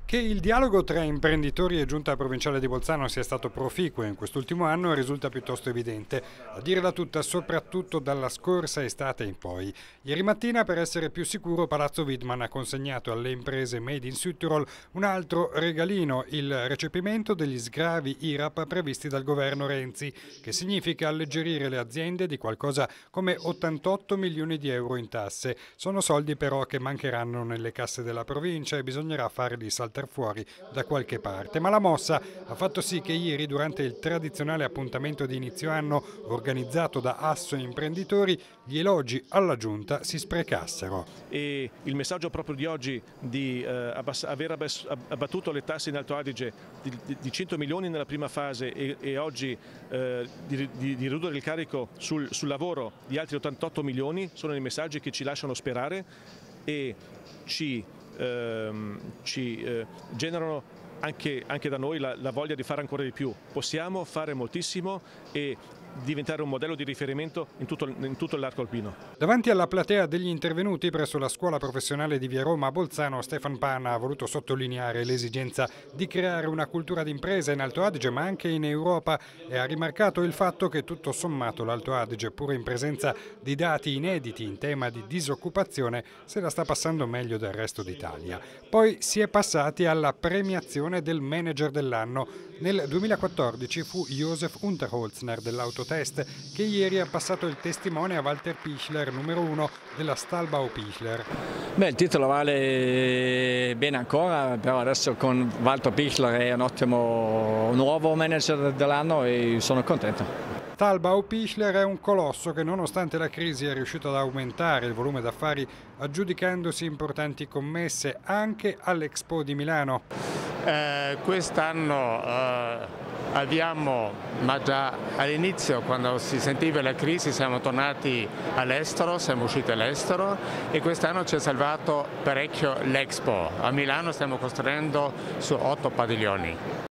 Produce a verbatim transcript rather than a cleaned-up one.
Che il dialogo tra imprenditori e giunta provinciale di Bolzano sia stato proficuo in quest'ultimo anno risulta piuttosto evidente, a dirla tutta soprattutto dalla scorsa estate in poi. Ieri mattina, per essere più sicuro, Palazzo Widman ha consegnato alle imprese Made in Südtirol un altro regalino, il recepimento degli sgravi I R A P previsti dal governo Renzi, che significa alleggerire le aziende di qualcosa come ottantotto milioni di euro in tasse. Sono soldi però che mancheranno nelle casse della provincia e bisognerà farli saltare fuori da qualche parte, ma la mossa ha fatto sì che ieri, durante il tradizionale appuntamento di inizio anno organizzato da Asso Imprenditori, gli elogi alla giunta si sprecassero. E il messaggio proprio di oggi di eh, abbass- aver abbass- abbattuto le tasse in Alto Adige di, di, di cento milioni nella prima fase e, e oggi eh, di, di, di ridurre il carico sul, sul lavoro di altri ottantotto milioni sono i messaggi che ci lasciano sperare e ci Ehm, ci eh, generano anche, anche da noi la, la voglia di fare ancora di più. Possiamo fare moltissimo e diventare un modello di riferimento in tutto, in tutto l'arco alpino. Davanti alla platea degli intervenuti presso la scuola professionale di Via Roma a Bolzano, Stefan Pan ha voluto sottolineare l'esigenza di creare una cultura d'impresa in Alto Adige ma anche in Europa e ha rimarcato il fatto che tutto sommato l'Alto Adige, pur in presenza di dati inediti in tema di disoccupazione, se la sta passando meglio del resto d'Italia. Poi si è passati alla premiazione del manager dell'anno. Nel duemilaquattordici fu Josef Unterholzner dell'Autotest che ieri ha passato il testimone a Walter Pichler, numero uno della Stahlbau Pichler. Beh, il titolo vale bene ancora, però adesso con Walter Pichler è un ottimo nuovo manager dell'anno e sono contento. Stahlbau Pichler è un colosso che, nonostante la crisi, è riuscito ad aumentare il volume d'affari aggiudicandosi importanti commesse anche all'Expo di Milano. Eh, quest'anno eh, abbiamo, ma già all'inizio, quando si sentiva la crisi, siamo tornati all'estero, siamo usciti all'estero e quest'anno ci ha salvato parecchio l'Expo. A Milano stiamo costruendo su otto padiglioni.